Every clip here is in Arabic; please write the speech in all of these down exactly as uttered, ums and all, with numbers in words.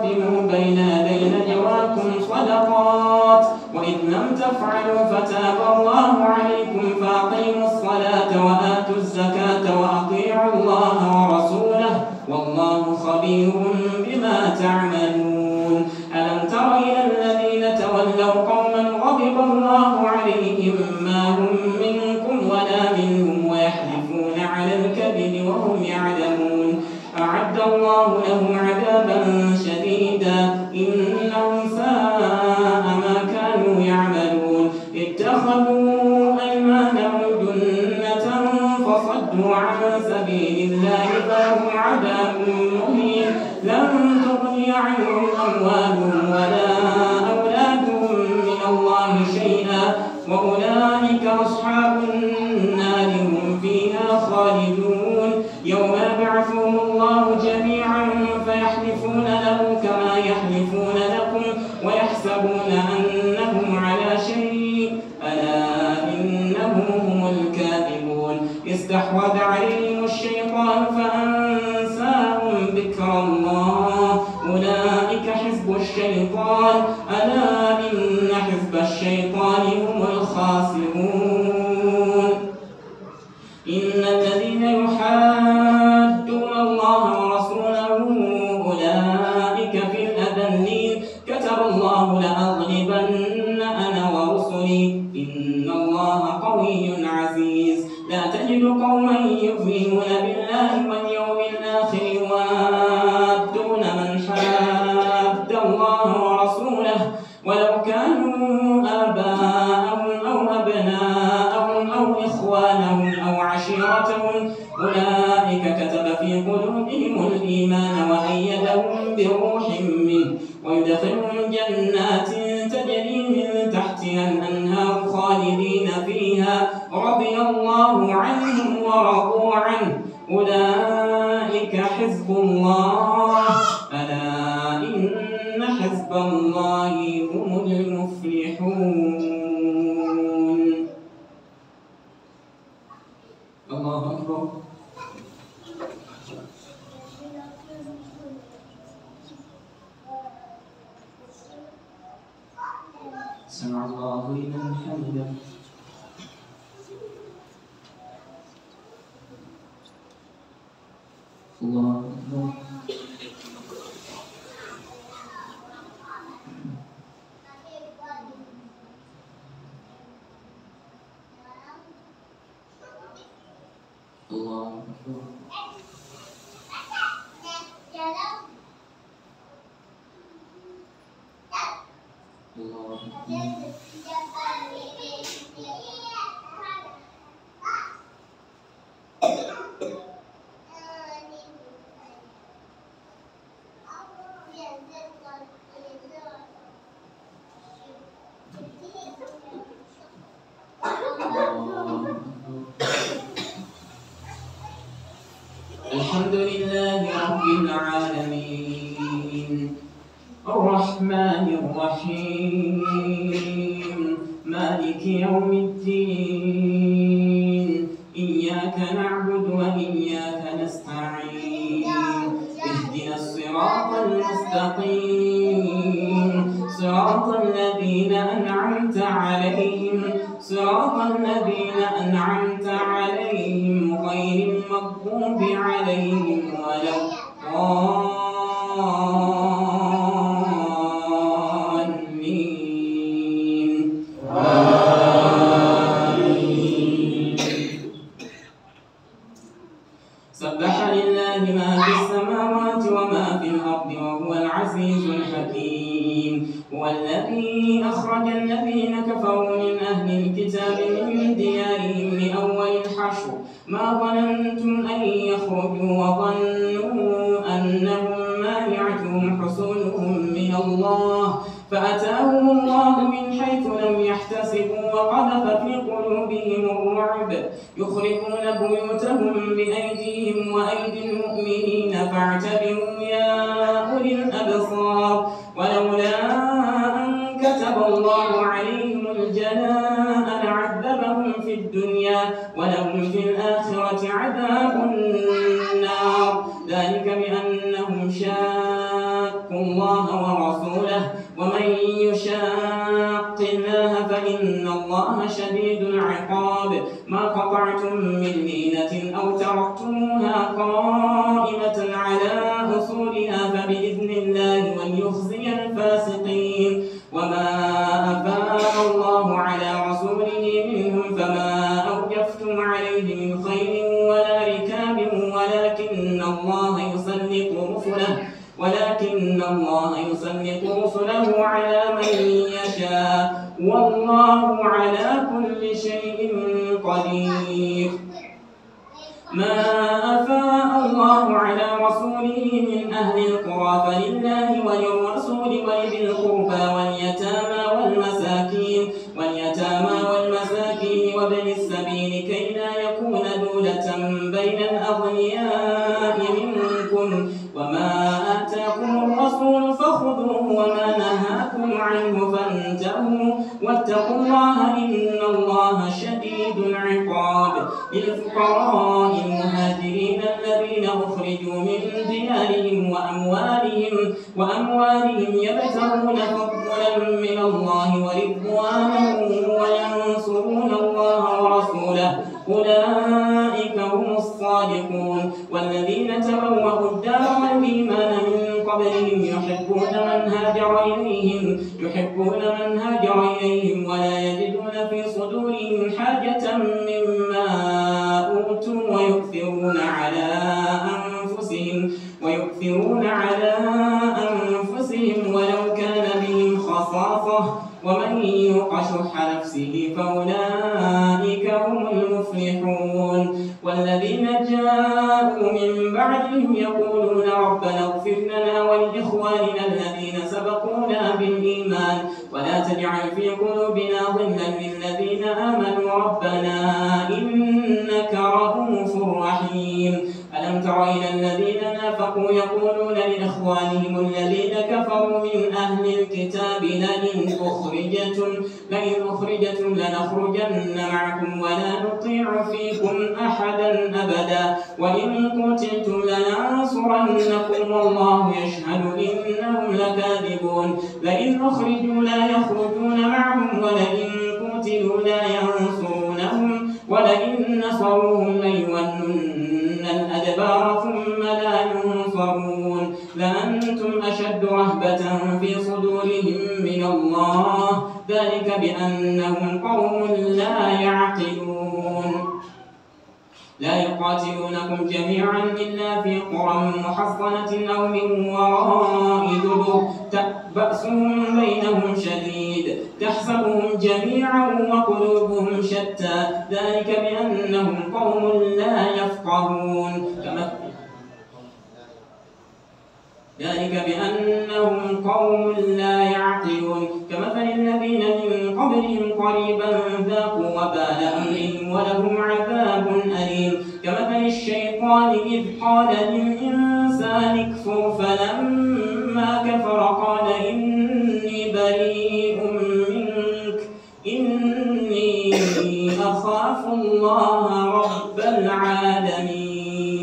قدموا بين يدي نجواكم صدقات وإذ لم تفعلوا فتاب الله عليكم فأقيموا الصلاة وآتوا الزكاة وأطيعوا الله ورسوله والله خبير بما تعملون. ألم تر إلى الذين تولوا قوما غضب الله عليهم ما هم منكم ولا منهم ويحلفون على الكذب وهم يعلمون أعد الله لهم عذابا شديدا إنهم ساء ما كانوا يعملون. اتخذوا أيمانهم جنة فصدوا عن سبيل الله فلهم عذاب مهين لن تغني عنهم أموالهم ولا أولادهم من الله شيئا وأولئك أصحاب النار هم فيها خالدون. يوم يبعثهم الله جميعا فيحلفون له كما يحلفون لكم ويحسبون أنهم على شيء ألا إنهم هم الكاذبون. استحوذ عليهم الشيطان فأنساهم ذكر الله أولئك حزب الشيطان ألا إن حزب الشيطان هم الخاسرون. إن الذين يحادون الله ورسوله أولئك في الأذلين كتب الله لأغلبن أنا ورسلي إن الله قوي عزيز. لا تجد قوما يؤمنون بالله واليوم الآخر يوادون من حاد الله ورسوله ولو كانوا آباءهم أو أبناءهم أو إخوانهم أو عشيرتهم أولئك كتب في قلوبهم الإيمان وأيدهم بروح منه ويدخلهم جنات تجري من تحتها الأنهار خالدين فيها رضي الله عنهم ورضوا عنه أولئك حزب الله ألا إن حزب الله هم المفلحون. الله أكبر. سمع الله لمن حمده. الله أكبر. الله أكبر. الله أكبر. الحمد لله رب العالمين الرحمن الرحيم مالك يوم الدين إياك نعبد وإياك نستعين اهدنا الصراط المستقيم صراط الذين أنعمت عليهم صراط الذين أنعمت عليهم غير المغضوب عليهم ولا الضالين. آمين. سبح لله ما في السماوات وما في الأرض وهو العزيز الحكيم. هو الذي أخرج الذين كفروا من أهل الكتاب من ديارهم لأول الحشر ما ظننتم أن يخرجوا وظنوا أنهم مانعتهم حصولهم من الله فأتاهم الله من حيث لم يحتسبوا وقذف في قلوبهم الرعب يخربون بيوتهم بأيديهم وأيدي المؤمنين فاعتبروا يا أولي الأبصار ولولا أن كتب الله عليهم الجلاء لعذبهم في الدنيا ولهم في الآخرة عذاب النار ذلك بأنهم شاقوا اتقوا الله ورسوله ومن يشاق الله فإن الله شديد العقاب. ما قطعتم من لينة أو تركتموها قائمة على أصولها فبإذن الله وليخزي الفاسقين. وما أفاء الله على رسوله منهم فما أوجفتم عليه من خير ولا ركاب ولكن الله يسلط رسله ولكن الله يسلط رسله على من يشاء والله على كل شيء قدير. ما أفاء الله على رسوله من أهل القرى فلله وللرسول ولذي القربى واليتامى والمساكين واليتامى والمساكين وابن السبيل كي لا يكون دولة بين الأغنياء منكم. وما آتاكم الرسول فخذوه وما نهاكم عنه فانتهوا واتقوا الله إن الله شديد العقاب. للفقراء المهاجرين الذين أخرجوا من ديارهم وأموالهم وأموالهم يبتغون فضلا من الله ورضوانا وينصرون الله ورسوله أولئك هم الصادقون. والذين تبوأوا الدار والإيمان من قبلهم يحبون من هاجر إليهم يحبون من هاجر إليهم ولا يجدون في صدورهم حاجة مما أوتوا ويؤثرون على أنفسهم ويؤثرون على أنفسهم ولو كان بهم خصاصة ومن يوق شح نفسه فأولئك هم المفلحون. والذين جاءوا من بعدهم يقولون ربنا اغفر لنا ولإخواننا الذين سبقونا بالإيمان ولا تجعل في قلوبنا غلا للذين آمنوا ربنا إنك رؤوف رحيم. ألم تر إلى الذين نافقوا يقولون لإخوانهم الذين كفروا من أهل الكتاب لئن أخرجتم لئن أخرجتم لنخرجن معكم ولا نطيع فيكم أحدا أبدا وإن قتلتم لننصرنكم والله يشهد إنهم لكاذبون. لئن أخرجوا لا يخرجون معهم ولئن قتلوا لا ينصرونهم ولئن نصروهم ليولن الأدبار ثم لا ينصرون. لأنتم أشد رهبة في صدورهم من الله ذلك بأنهم قوم لا يعقلون. لا يقاتلونكم جميعا إلا في قرى محصنة أو من وراء جدر بأسهم بينهم شديد تحسبهم جميعا وقلوبهم شتى ذلك بأنهم قوم لا يفقهون. كما ذلك بأنهم قوم لا يعقلون. كمثل الذين من قبلهم قريبا ذاقوا وبال أمرهم ولهم عذاب أليم. كمثل الشيطان إذ قال للإنسان اكفر فلما كفر قال إني بريء منك إني أخاف الله رب العالمين.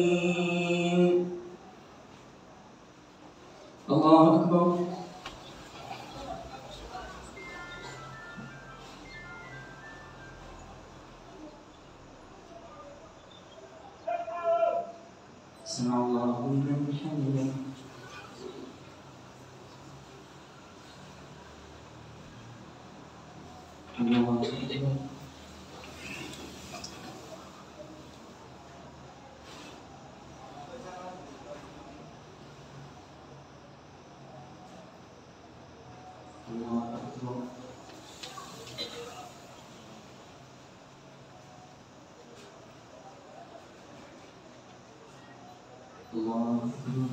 الله أكبر. سمع الله لمن حمده. الله أكبر. الله أكبر.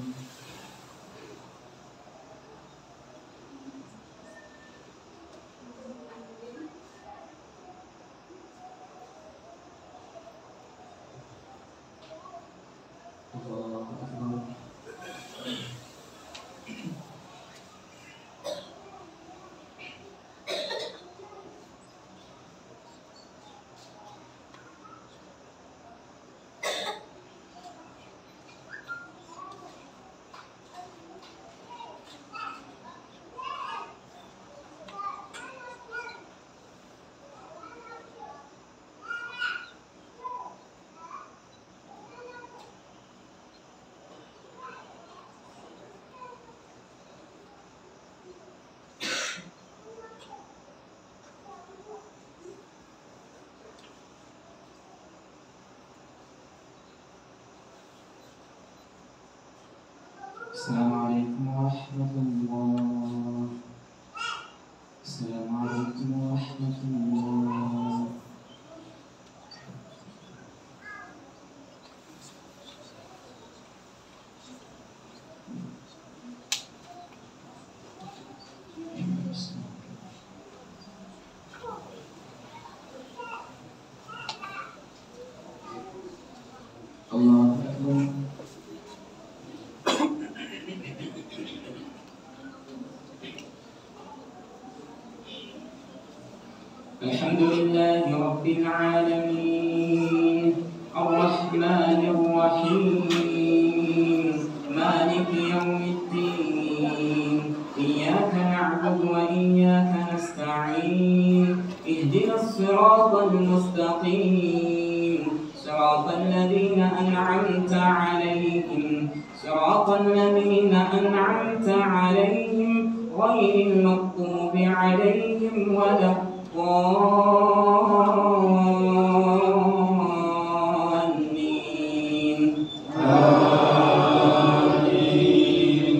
السلام عليكم ورحمة الله. السلام عليكم ورحمة الله. الله أكبر. الحمد لله رب العالمين الرحمن الرحيم مالك يوم الدين إياك نعبد وإياك نستعين اهدنا الصراط المستقيم صراط الذين أنعمت عليهم صراط الذين أنعمت عليهم غير المغضوب عليهم ولا الضالين. آمين.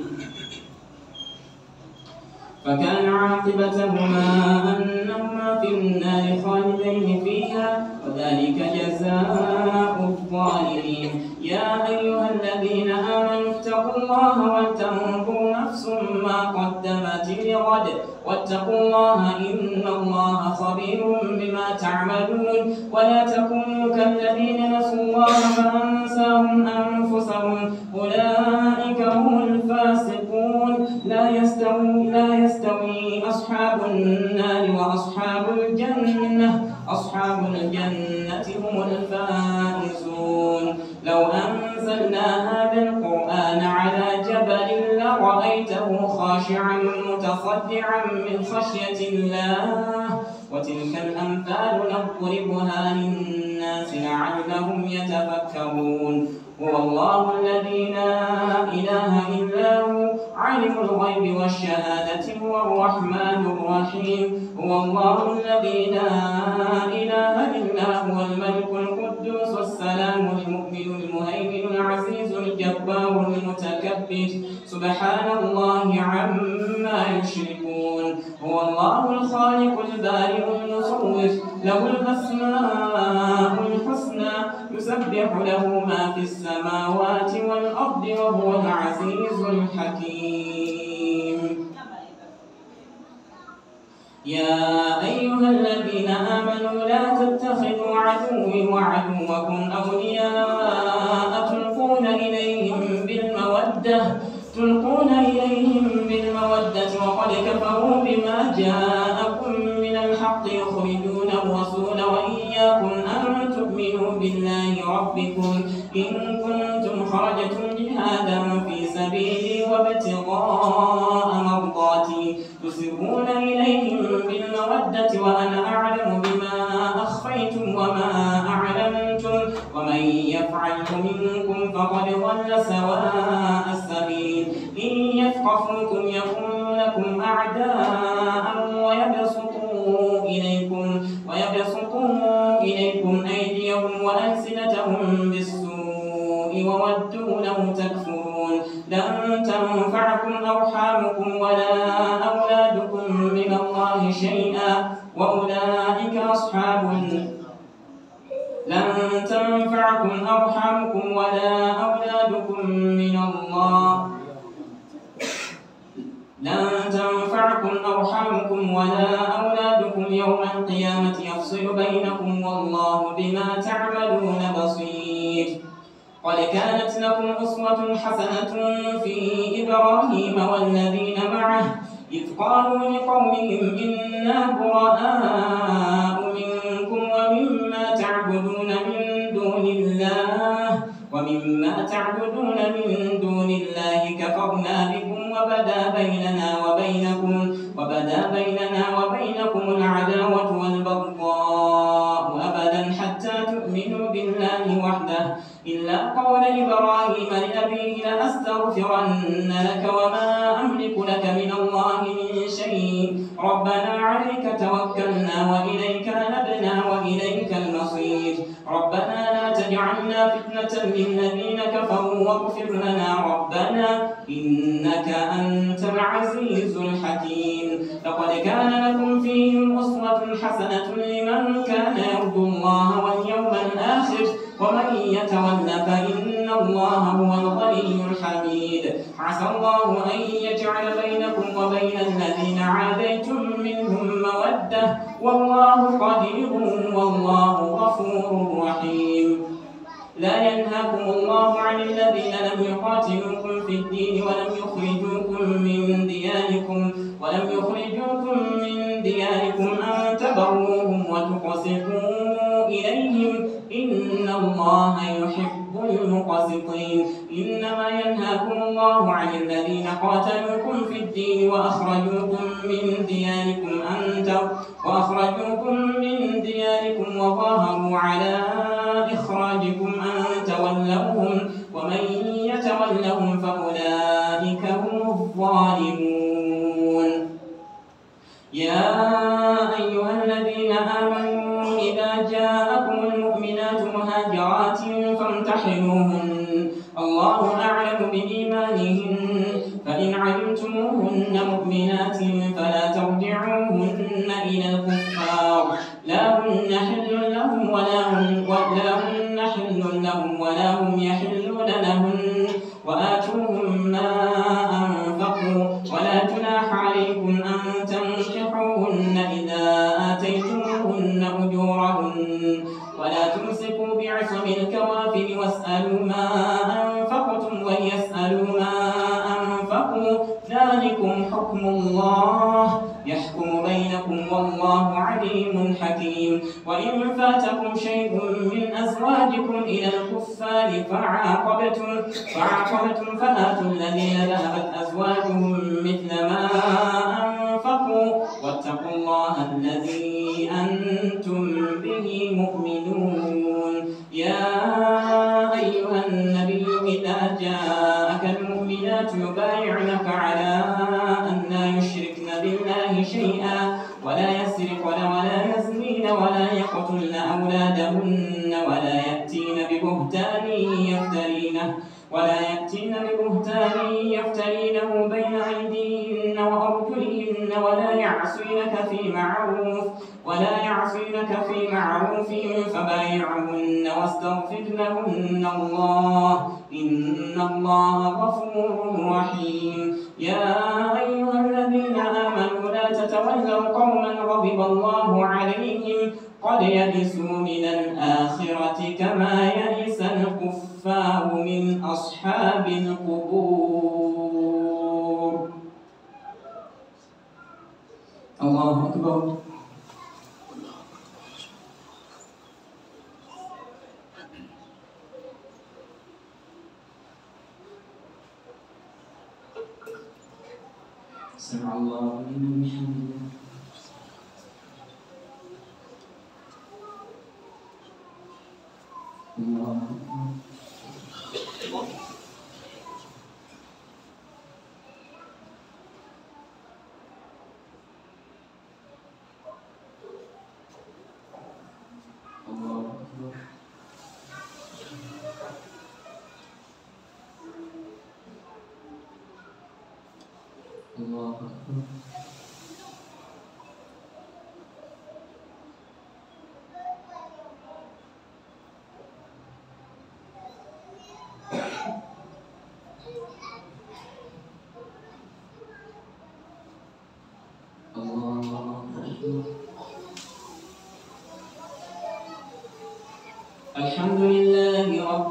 فكان عاقبتهما أنهما في النار خالدين فيها وذلك جزاء الظالمين. يا أيها الذين آمنوا اتقوا الله ولتنظر نفس ما قدمت لغد واتقوا الله إن الله خبير بما تعملون. ولا تكونوا كالذين نسوا الله فأنساهم أنفسهم أولئك هم الفاسقون. لا يستوي لا يستوي أصحاب النار وأصحاب الجنة أصحاب الجنة هم الفائزون. لو أنزلنا هذا القرآن على جبل لرأيته خاشعا متصدعا من خشية الله. وتلك الأمثال نضربها للناس لعلهم يتفكرون. هو الله الذي لا إله إلا هو عالم الغيب والشهادة هو الرحمن الرحيم. هو الله الذي لا إله إلا هو الملك القدوس السلام المؤمن المهيمن العزيز الجبار المتكبر سبحان الله عما يشركون. هو الله الخالق البارئ المصور له الأسماء الحسنى يسبح له ما في السماوات والأرض وهو العزيز الحكيم. يا أيها الذين آمنوا لا تتخذوا عدوي وعدوكم أولياء تلقون إليهم بالمودة تلقون إليهم بالمودة وقد كفروا بما جاءكم من الحق يخرجون الرسول وإياكم أن تؤمنوا بالله ربكم إن كنتم خرجتم جهادا في سبيلي وابتغاء مرضاتي تسرون إليهم بالمودة وأنا أعلم بما أخفيتم وما أعلنتم ومن يفعله منكم فقد ضل سواء السبيل. إن يثقفوكم يكونوا لكم أعداء ويبسطوا إليكم ويبسطوا إليكم أيديهم وألسنتهم بالسوء وودوا لو تكفرون. لن تنفعكم أرحامكم ولا أولادكم من الله شيئا وأولئك أصحاب لن تنفعكم أرحامكم ولا أولادكم من الله لن تنفعكم أرحامكم ولا أولادكم يوم القيامة يفصل بينكم والله بما تعملون بصير. قد كانت لكم أسوة حسنة في إبراهيم والذين معه إذ قالوا لقومهم إنا براء منكم ومما تعبدون من دون الله ومما تعبدون من دون الله كفرنا بكم وبدا بيننا وبينكم وبدا بيننا وبينكم العداوة والبغضاء أبدا حتى تؤمنوا بالله وحده إلا قول إبراهيم لأبيه لأستغفرن لك وما أملك لك من الله من شيء ربنا عليك توكلنا وإليك نبنا وإليك المصير. ربنا لا تجعلنا فتنة للذين كفروا واغفر لنا ربنا إنك أنت العزيز الحكيم. لقد كان لكم فيهم أسوة حسنة لمن كان يرجو الله واليوم الآخر ومن يتول فإن الله هو الغني الحميد. عسى الله أن يجعل بينكم وبين الذين عاديتم منهم مودة والله قدير والله غفور رحيم. لا ينهاكم الله عن الذين لم يقاتلوكم في الدين ولم يخرجوكم من دياركم ولم يخرجوكم من دياركم أن تبروهم وتقسطوا إليهم إن الله يحب المقسطين. إنما ينهاكم الله عن الذين قاتلوكم في الدين وأخرجوكم من دياركم أن وأخرجوكم من دياركم وظاهروا على إخراجكم أن تولوهم ومن يتولهم فأولئك هم الظالمون. يا أيها الذين آمنوا إذا جاءكم المؤمنات مهاجرات فامتحنوهن الله أعلم بإيمانهن فإن علمتموهن مؤمنات فلا ترجعوهن إلى الكفار لا هن حل لهم ولا هم ولا هن حل لهم ولا هم يحلون لهن وآتوهم ما أنفقوا ولا جناح عليكم أن تنكحوهن إذا آتيتموهن أجورهن ولا تمسكوا بعصم الكوافر واسألوا ما أنفقتم وليسألوا ما أنفقوا ذلكم حكم الله يحكم بينكم والله عليم حكيم. وإن فاتكم شيء من أزواجكم إلى الكفار فعاقبتم فعاقبتم فآتوا الذين ذهبت أزواجهم مثل ما أنفقوا واتقوا الله الذي أنتم به مؤمنون. يا أيها النبي إذا جاءك المؤمنات يبايعنك على أن لا يشركن بالله شيئا ولا يسرقن ولا يزنين ولا يقتلن أولادهن ولا يأتين ببهتان يفترينه ولا يأتين ببهتان يفترينه بين أيديهن وأرجلهن ولا يعصينك في معروف ولا يعصينك في معروف فبايعهن واستغفر لهن الله إن الله غفور رحيم. يا أيها الذين آمنوا لا تتولوا قوما غضب الله عليهم قد يئسوا من الآخرة كما يئس الكفار من أصحاب القبور. الله أكبر. سمع الله لمن حمده. الله أكبر. الله أكبر. الحمد لله رب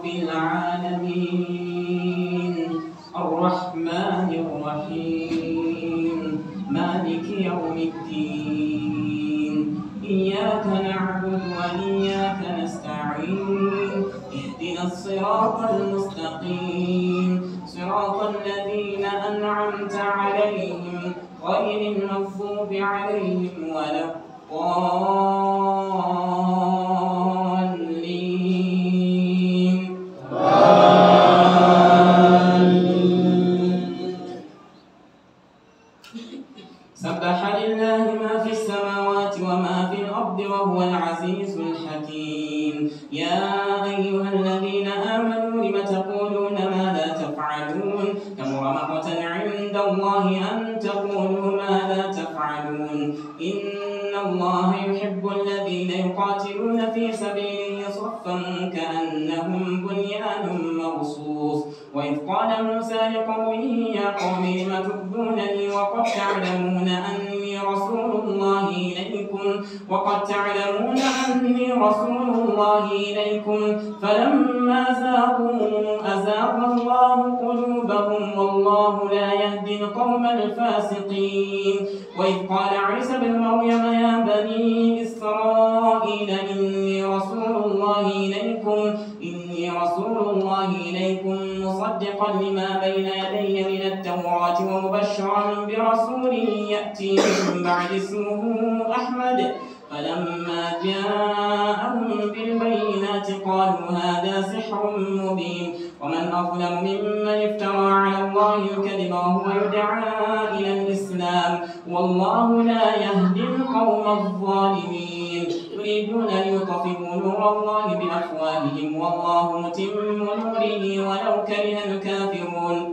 العالمين الرحمن الرحيم مالك يوم الدين إياك نعبد وإياك نستعين اهدنا الصراط المستقيم صراط الذين أنعمت عليهم غير المغضوب عليهم ولا الضالين. سبح لله ما في السماوات وما في الأرض وهو العزيز الحكيم. يا أيها عند الله أن تقولوا ما لا تفعلون إن الله يحب الذين يقاتلون في سبيله صفا كأنهم بنيان مرصوص وإذ قال موسى لقومه يا قوم لم تؤذونني وقد تعلمون أني رسول الله إليكم وقد تعلمون أني رسول الله إليكم فلما زاغوا أزاغ الله قلوبهم والله لا يهدي القوم الفاسقين وإذ قال عيسى بن مريم يا بني إسرائيل إني رسول الله إليكم إني رسول الله إليكم مصدقا لما بين يدي من التوراة ومبشرا برسول يأتي من بعد اسمه أحمد فلما جاءهم بالبينات قالوا هذا سحر مبين ومن أظلم ممن افترى على الله الكذب وهو يدعى إلى الإسلام والله لا يهدي القوم الظالمين يريدون ليطفئوا نور الله بأفواههم والله متم نوره ولو كره الكافرون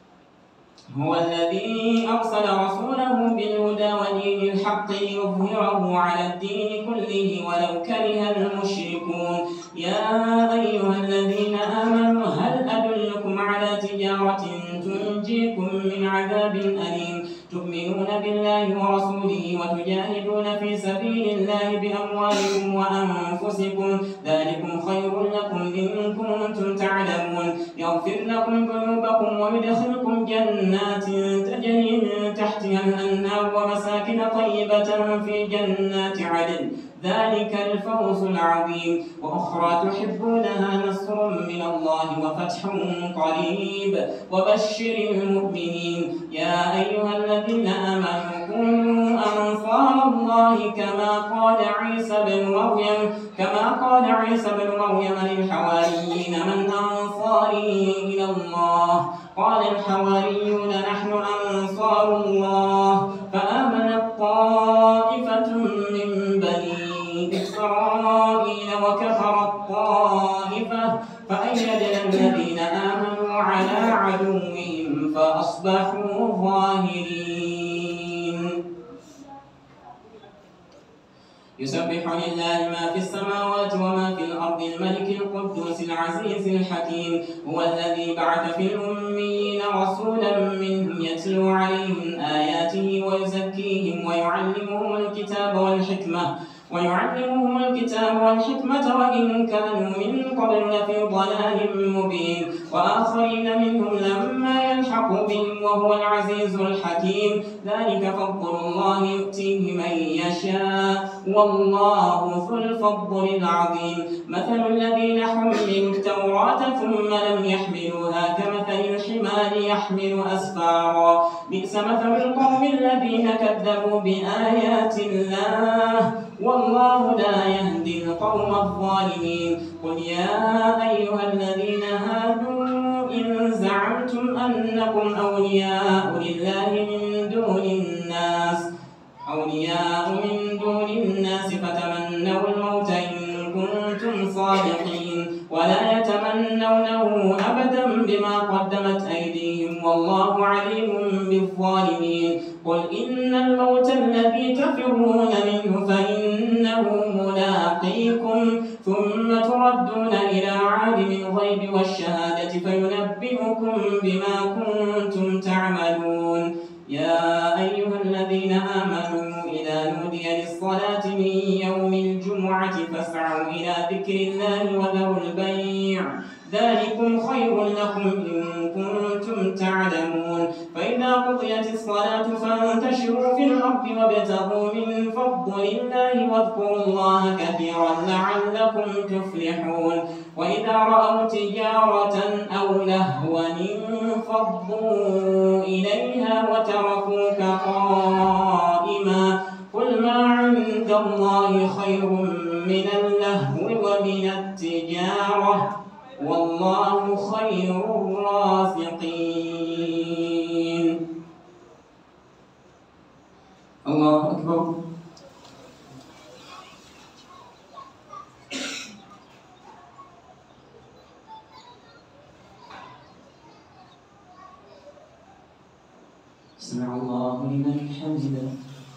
هو الذي أرسل رسوله بالهدى ودين الحق ليظهره على الدين كله ولو كره المشركون يا أيها الذين آمنوا هل أدلكم على تجارة تنجيكم من عذاب أليم تؤمنون بالله ورسوله وتجاهدون في سبيل الله بأموالكم وأنفسكم ذلكم خير لكم إن كنتم تعلمون يغفر لكم ذنوبكم ويدخلكم جنات تجري من تحتها الأنهار ومساكن طيبة في جنات عدن ذلك الفوز العظيم وأخرى تحبونها نصر من الله وفتح قريب وبشر المؤمنين يا أيها الذين آمنوا كونوا أنصار الله كما قال عيسى بن مريم كما قال عيسى بن مريم للحواريين من أنصاري إلى الله قال الحواريون نحن أنصار الله فآمنت طائفة من بني إسرائيل وكفرت طائفة فأيدنا الذين آمنوا على عدوهم فأصبحوا ظاهرين يسبح لله ما في السماوات وما في الأرض الملك القدوس العزيز الحكيم هو الذي بعث في الأميين رسولا منهم يتلو عليهم آياته ويزكيهم ويعلمهم الكتاب والحكمة ويعلمهم الكتاب والحكمة وإن كانوا من قبل لفي ضلال مبين وآخرين منهم لما يلحقوا بهم وهو العزيز الحكيم ذلك فضل الله يؤتيه من يشاء والله ذو الفضل العظيم مثل الذين حملوا التوراة ثم لم يحملوها كمثل الحمار يحمل أسفارا بئس مثل القوم الذين كذبوا بآيات الله والله لا يهدي القوم الظالمين قل يا أيها الذين هادوا إن زعمتم أنكم أولياء لله من دون الناس أولياء من دون الناس فتمنوا الموت إن كنتم صادقين ولا يتمنونه أبدا بما قدمت أيديهم والله عليم بالظالمين قل إن الموت الذي تفرون منه فإنه ملاقيكم ثم تردون إلى عالم الغيب والشهادة فينبئكم بما كنتم تعملون يا أيها الذين آمنوا إذا نودي للصلاة من يوم الجمعة فاسعوا إلى ذكر الله وذروا البيع ذلكم خير لكم إن كنتم تعلمون فإذا قضيت الصلاة فانتشروا في الأرض وابتغوا من فضل الله واذكروا الله كثيرا لعلكم تفلحون وإذا رأوا تجارة أو لهوا انفضوا إليها وتركوك قائما قل ما عند الله خير من اللهو ومن التجارة والله خير الرازقين. الله أكبر. سمع الله لمن حمده.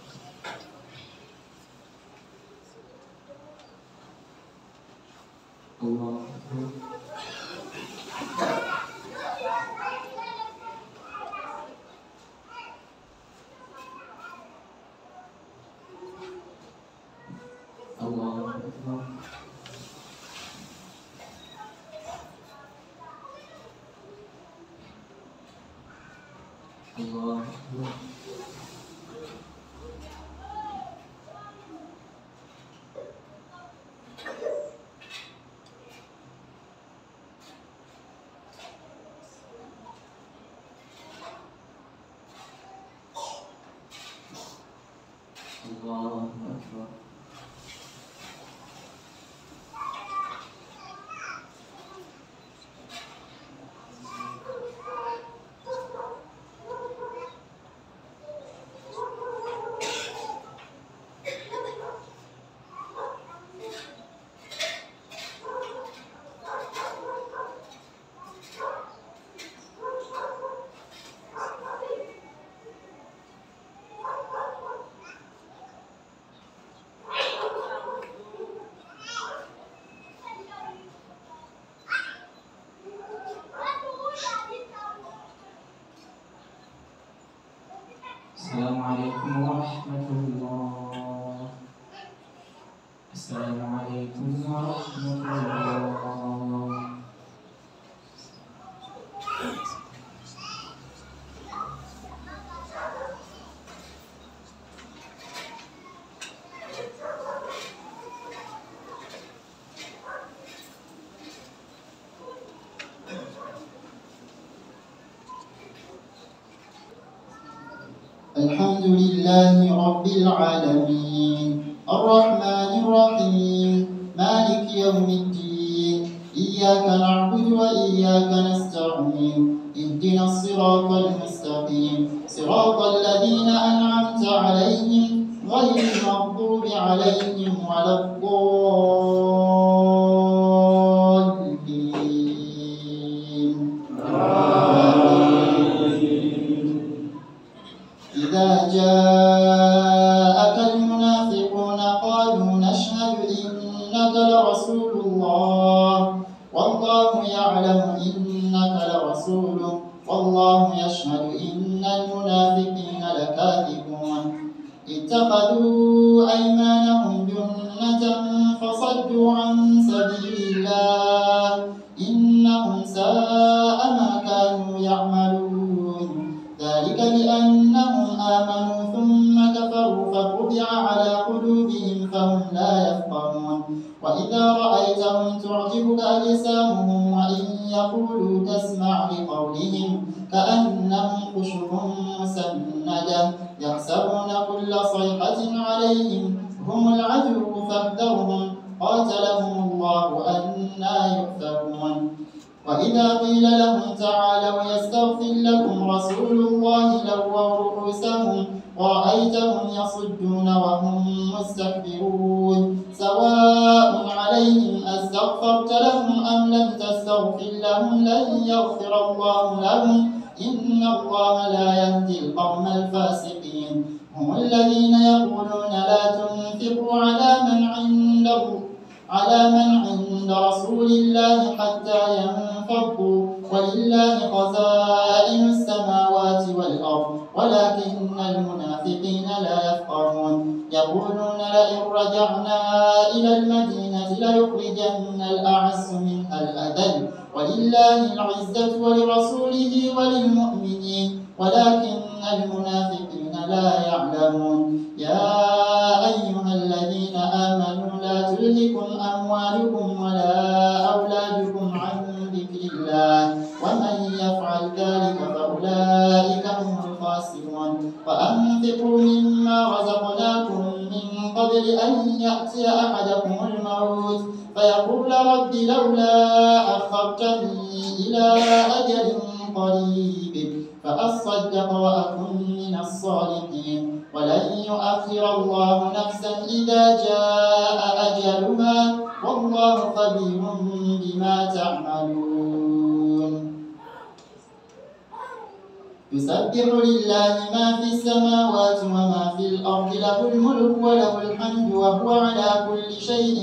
الله أكبر. الله أكبر. الله أكبر. الله أكبر. السلام عليكم ورحمة الله. السلام عليكم ورحمة الله. الحمد لله رب العالمين الرحمن الرحيم مالك يوم الدين إياك نعبد وإياك نستعين اهدنا الصراط المستقيم صراط الذين أنعمت عليهم غير المغضوب عليهم ولا الضالين. إذا جاءك المنافقون قالوا نشهد إنك لرسول الله والله يعلم إنك لرسوله والله يشهد إن المنافقين لكاذبون. اتخذوا أيمانهم جنة فصدوا عن سبيل الله إنهم ساء ما كانوا يعملون. ذلك بأنهم آمنوا ثم كفروا فطبع على قلوبهم فهم لا يفقهون. وإذا رأيتهم تعجبك أجسامهم وإن يقولوا تسمع لقولهم كأنهم خشب مسندة يحسبون كل صيحة عليهم هم العدو فاحذرهم قاتلهم الله أنى يؤفكون. وإذا قيل لهم تعالوا يستغفر لكم رسول الله لووا رؤوسهم ورأيتهم يصدون وهم مستكبرون. سواء عليهم أستغفرت لهم أم لم تستغفر لهم لن يغفر الله لهم إن الله لا يهدي القوم الفاسقين. هم الذين يقولون لا تنفقوا على من عند على من عند رسول الله حتى ينفضوا ولله خزائن السماوات والأرض ولكن المنافقين لا يفقهون. يقولون لئن رجعنا إلى المدينة ليخرجن الأعز منها الأذل ولله العزة ولرسوله وللمؤمنين ولكن المنافقين لا يعلمون. يا أيها الذين آمنوا لا تلهكم أموالكم ولا أولادكم عن ذكر الله ومن يفعل ذلك فأولئك هم الخاسرون. وأنفقوا مما رزقناكم من قبل أن يأتي أحدكم الموت فيقول رب لولا أخرتني إلى أجل قريب فأصدق وأكن من الصالحين ولن يؤخر الله نفسا إذا جاء أجلها والله خبير بما تعملون. يسبح لله ما في السماوات وما في الأرض له الملك وله الحمد وهو على كل شيء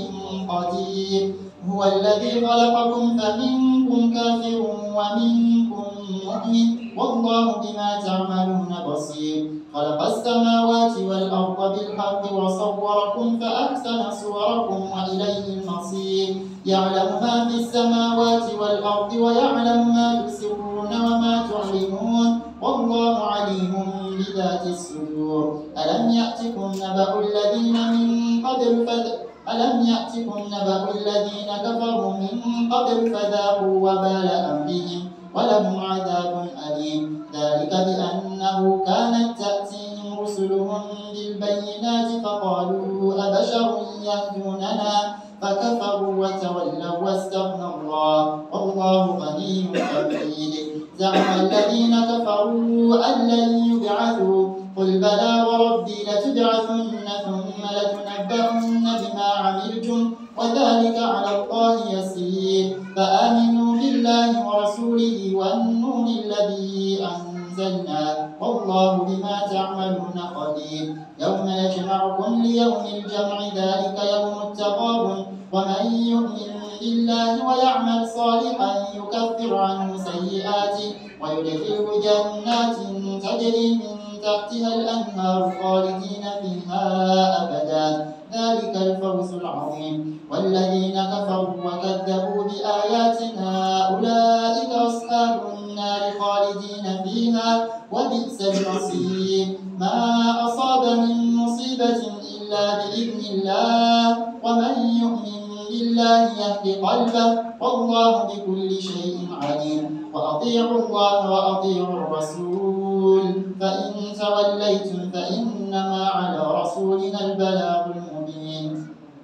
قدير هو الذي خلقكم فمنكم كافر ومنكم مؤمن والله بما تعملون بصير خلق السماوات والأرض بالحق وصوركم فأحسن صوركم وإليه المصير يعلم ما في السماوات والأرض ويعلم ما تسرون وما تعلنون والله عليم بذات الصدور ألم يأتكم نبأ الذين من قبل فذ... ألم يأتكم نبأ الذين كفروا من قبل فذاقوا وبال أمرهم ولهم عذاب أليم ذلك بأنه كانت تأتيهم رسلهم بالبينات فقالوا أبشر يهدوننا فكفروا وتولوا واستغنى الله والله غني حميد زعم الذين كفروا أن لن يبعثوا قل بلى وربي لتبعثن ثم لتنبؤن بما عملتم وذلك على الله يسير فآمنوا بالله ورسوله والنور الذي أنزلنا والله بما تعملون خبير يوم يجمعكم ليوم الجمع ذلك يوم التغابن ومن يؤمن بالله ويعمل صالحا يكفر عنه سيئاته ويدخله جنات تجري من تحتها الأنهار خالدين فيها أبدا ذلك الفوز العظيم والذين كفروا وكذبوا بآياتنا أولئك أصحاب النار خالدين فيها وبئس المصير ما أصاب من مصيبة إلا بإذن الله ومن يؤمن بالله يهد قلبه والله بكل شيء عليم وأطيعوا الله وأطيعوا الرسول فإن توليتم فإنما على رسولنا البلاغ المبين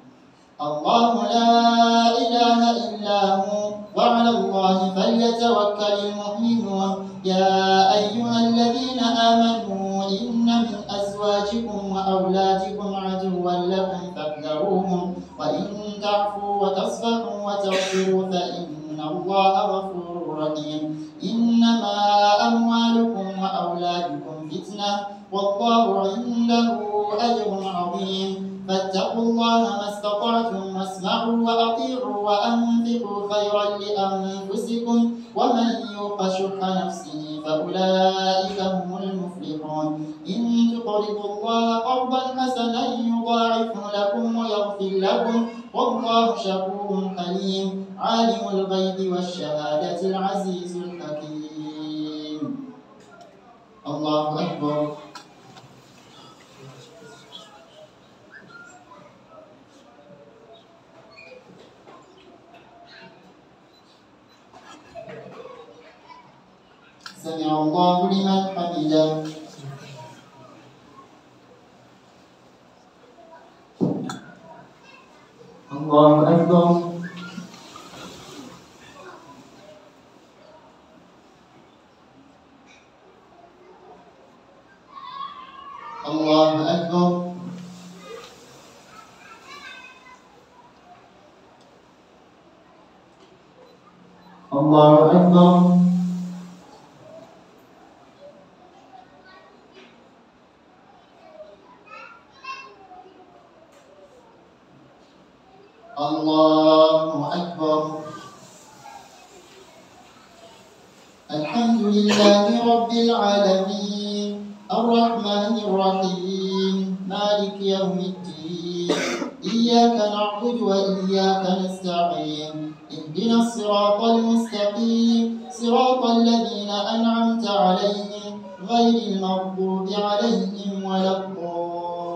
الله لا إله إلا هو وعلى الله فليتوكل المؤمنون يا أيها الذين آمنوا إن من أزواجكم وأولادكم عدوا لكم فاحذروهم وإن تعفوا وتصفحوا وتغفروا فإن الله غفور رحيم إنما أموالكم وأولادكم فتنة والله عنده أجر عظيم فاتقوا الله ما استطعتم واسمعوا وأطيعوا وأنفقوا خيرا لأنفسكم ومن يوق شح نفسه فأولئك هم المفلحون إن تقرضوا الله قرضا حسنا يضاعفه لكم ويغفر لكم والله شكور حليم عالم الغيب والشهادة العزيز الحكيم الله أكبر سمع الله لمن حمده الله أكبر الله أكبر الله أكبر الله أكبر الحمد لله رب العالمين الرحمن الرحيم مالك يوم الدين إياك نعبد وإياك نستعين اهدنا الصراط المستقيم صراط الذين أنعمت عليهم غير المغضوب عليهم ولا الضالين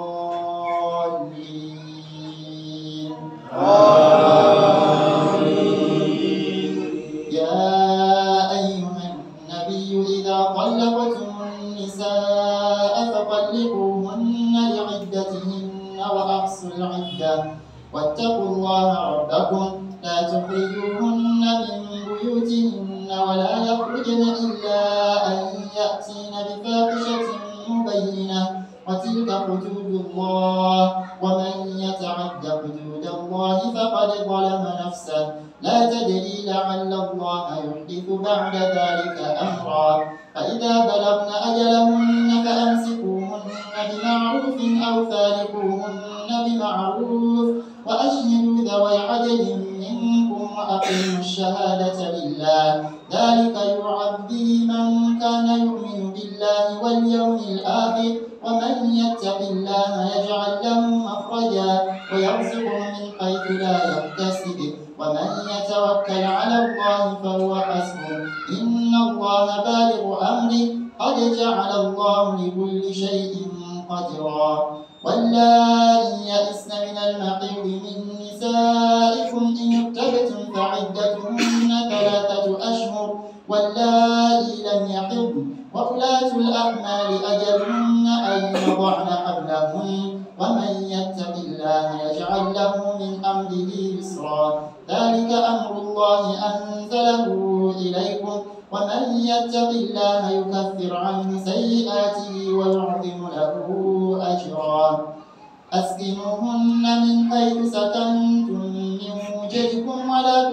يا أيها النبي إذا طلقتم النساء فطلقوهن لعدتهن وأحصوا العدة واتقوا الله ربكم لا تخرجوهن من بيوتهن ولا يخرجن إلا أن يأتين بفاحشة مبينة وتلك حدود الله ومن يتعد حدود الله فقد ظلم نفسه لا تدري لعل الله يحدث بعد ذلك أمرا فإن فإذا بلغن أجلهن فأمسكوهن بمعروف أو فارقوهن بمعروف وأشهدوا ذوي عدل منكم وأقيموا الشهادة لله ذلك يوعظ به من كان يؤمن بالله واليوم الآخر ومن يتق الله يجعل له مخرجا ويرزقه من حيث لا يحتسب ومن يتوكل على الله فهو حسبه إن الله بالغ أمره قد جعل الله لكل شيء قدرا واللائي يئسن من المحيض من نسائكم إن ارتبتم فعدتهن ثلاثة أشهر واللائي لم يحضن وأولاة الأحمال أجلهن أن يضعن حملهن ومن يتق الله يجعل له من أمره يسرا ذلك أمر الله أنزله إليكم ومن يتق الله يكفر عنه سيئاته ويعظم له أجرا أسكنوهن من حيث سكنتم من وجدكم ولا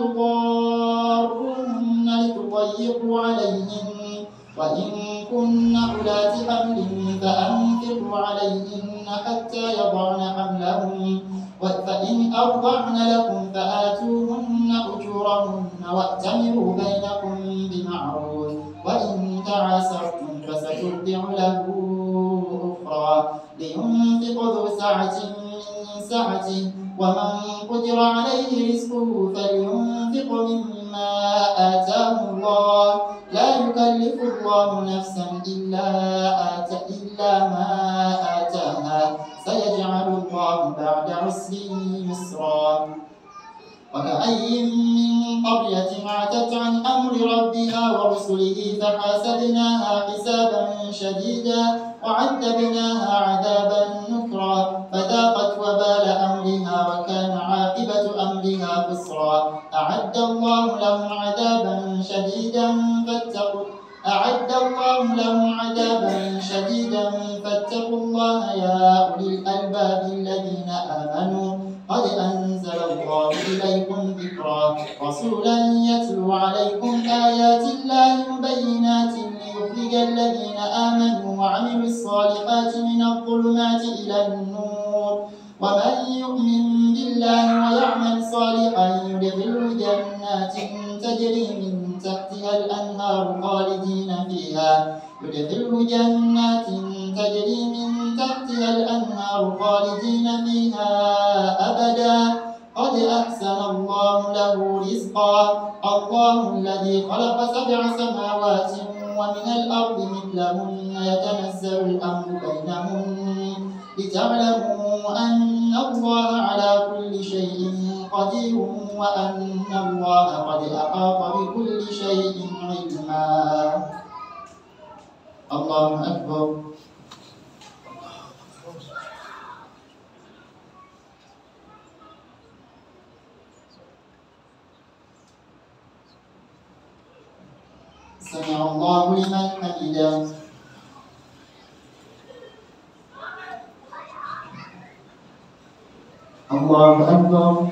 تضاروهن لتضيقوا عليهن وإن كن أولات حمل فأنفقوا عليهن حتى يضعن حملهن فإن أرضعن لكم فآتوهن أجورهن وأتمروا بينكم بمعروف وإن تعاسرتم فسترضع له أخرى لينفق ذو سعة من سعته ومن قدر عليه رزقه فلينفق مما آتاه الله لا يكلف الله نفسا إلا, آت إلا ما آتاها سيجعل الله بعد عسر يسرا وكأي من قرية عتت عن أمر ربها ورسله فحاسبناها حسابا شديدا وعذبناها عذابا نكرا فذاقت وبال أمرها وكان عاقبة أمرها خسرا أعد الله لهم عذابا شديدا فاتقوا أعد الله لهم عذابا شديدا فاتقوا الله يا أولي الألباب الذين آمنوا قد أنزل الله إليكم ذكرا رسولا يتلو عليكم آيات الله مبينات ليخرج الذين آمنوا وعملوا الصالحات من الظلمات إلى النور ومن يؤمن بالله ويعمل صالحا يدخله جنات تجري من تحتها الأنهار خالدين فيها يدخله جنات تجري من تحتها الأنهار خالدين فيها أبدا قد أحسن الله له رزقا الله الذي خلق سبع سماوات ومن الأرض مثلهن يتنزل الأمر بينهن لتعلموا أن الله على كل شيء قدير وأن الله قد أحاط بكل شيء علما الله أكبر سمع الله لمن حمده الله أكبر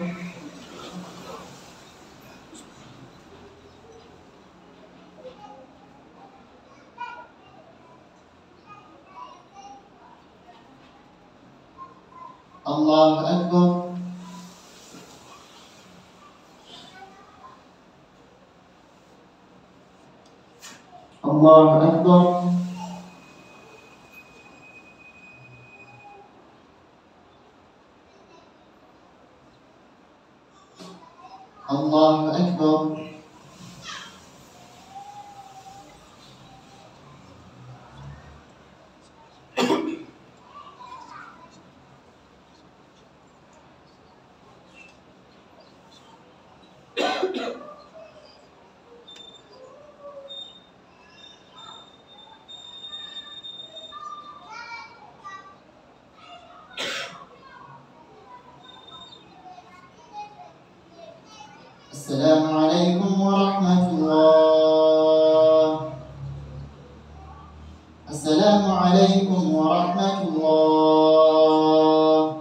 الله أكبر الله أكبر الله أكبر السلام عليكم ورحمة الله السلام عليكم ورحمة الله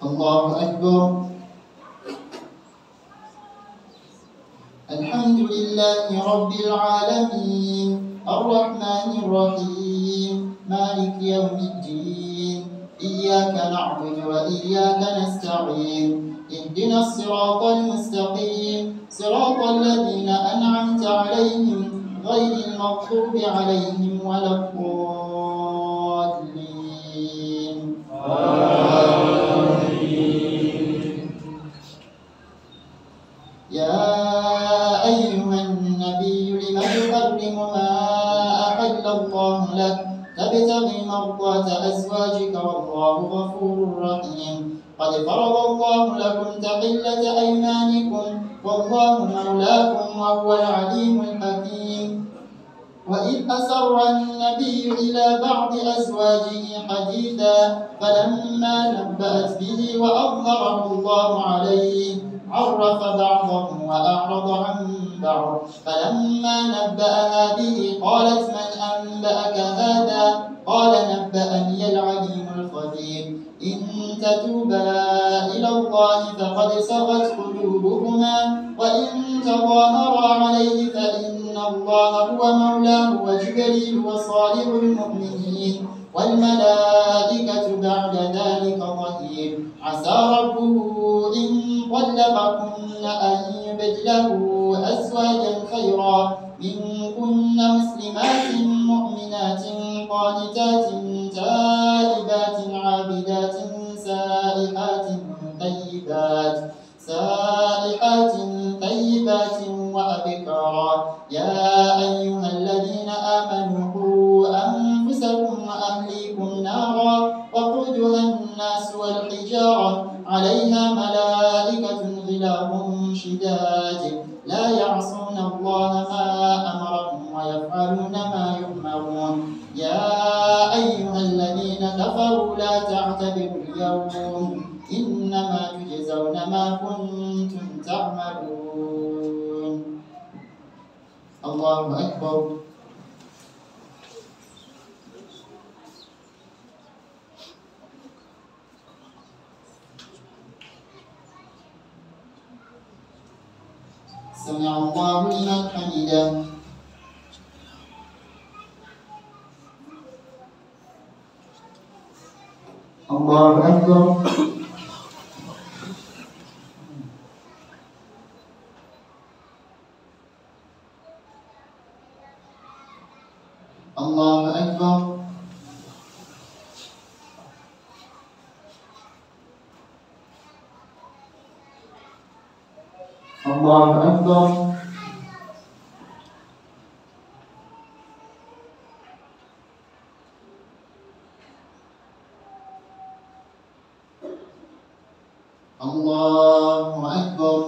الله أكبر. الحمد لله رب العالمين الرحمن الرحيم مالك يوم الدين إياك نعبد وإياك نستعين اهدنا الصراط المستقيم صراط الذين أنعمت عليهم غير المغضوب عليهم ولا الضالين. يا أيها النبي لم تحرم ما أحل الله لك تبتغي مرضات أزواجك والله غفور رحيم. قد فرض الله لكم تحلة أيمانكم والله مولاكم وهو العليم الحكيم. وإذ أسر النبي إلى بعض أزواجه حديثا فلما نبأت به وأظهره الله عليه عرف بعضه وأعرض عن بعض. فلما نبأها به قالت من أنبأك هذا؟ قال نبأني العليم الخبير. إن تتوبا إلى الله فقد صغت قلوبكما وإن تظاهرا عليه فإن الله هو مولاه وجبريل وصالح المؤمنين والملائكة بعد ذلك ظهير. عسى ربه إن طلقكن أن يبدله أزواجا خيرا منكن مسلمات مؤمنات قانتات تائبات عابدات سائحات طيبات سائحات طيبات وأبكارا. يا أيها الذين آمنوا قوا أنفسكم وأهليكم نارا وقودها الناس والحجارة عليها ملائكة غلاظ شداد لا يعصون الله ما أمرهم ويفعلون ما يؤمرون. يا أيها الذين كفروا لا تعتذروا اليوم إنما تجزون ما كنتم تعملون. الله أكبر. سمع الله لمن حمده. الله أكبر. الله أكبر. الله أكبر. الله أكبر.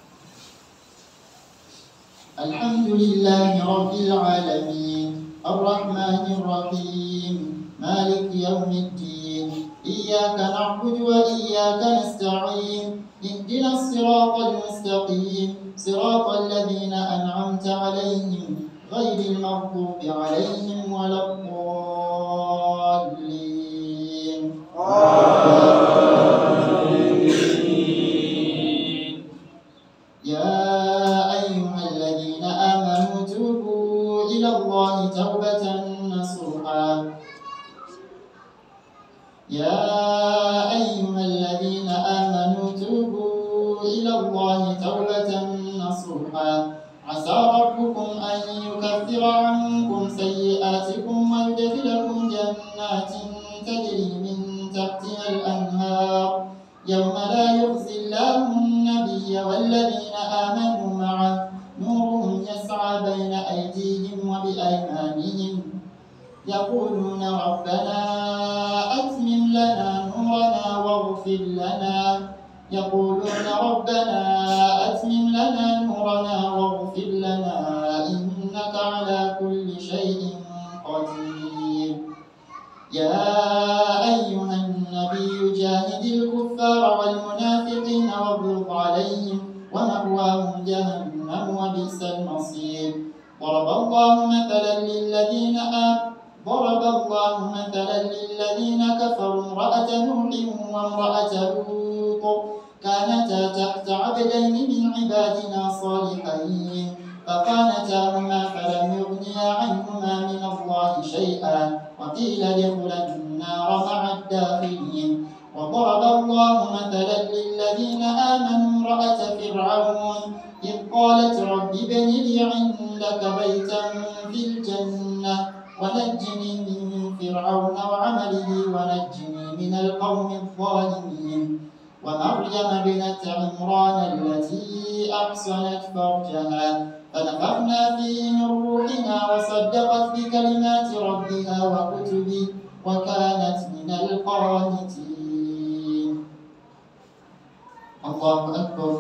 الحمد لله رب العالمين الرحمن الرحيم مالك يوم الدين إياك نعبد وإياك نستعين اهدنا الصراط المستقيم صراط الذين أنعمت عليهم غير المغضوب عليهم ولا الضالين. يا أيها الذين آمنوا توبوا إلى الله توبة نصوحا. يا أيها الذين آمنوا توبوا إلى الله توبة نصوحا. عسى ربكم أن يكفر عنكم سيئاتكم ويدخلكم جنات تجري من تحتها الأنهار يوم لا يخزي الله النبي والذين آمنوا معه نورهم يسعى بين أيديهم وبأيمانهم يقولون ربنا أتمم لنا نورنا واغفر لنا يقولون ربنا أتمم لنا نورنا واغفر لنا إنك على كل شيء قدير. يا أيها النبي جاهد الكفار والمنافقين واغلظ عليهم ومأواهم جهنم وبئس المصير. ضرب الله مثلا للذين آمنوا ضرب الله مثلا للذين كفروا امرأة نوح وامرأة لوط كانتا تحت عبدين من عبادنا صالحين فخانتاهما فلم يغنيا عنهما من الله شيئا وقيل ادخلا النار مع الداخلين وضرب الله مثلا للذين آمنوا امرأة فرعون إذ قالت رب ابن لي عندك بيتا في الجنة ونجني من فرعون وعمله ونجني من القوم الظالمين ومريم ابنة عمران التي أحصنت فرجها فنفخنا فيه من روحنا وصدقت بكلمات ربها وكتبه وكانت من القانتين. الله أكبر.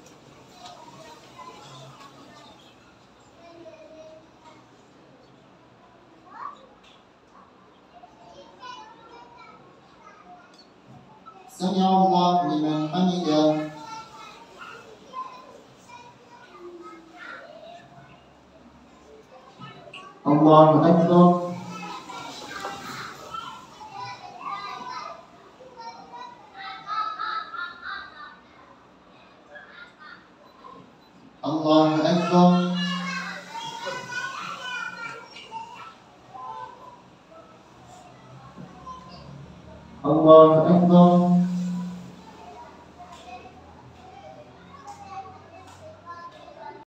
سمع الله لمن حمده. الله أكبر. الله أكبر. الله أكبر.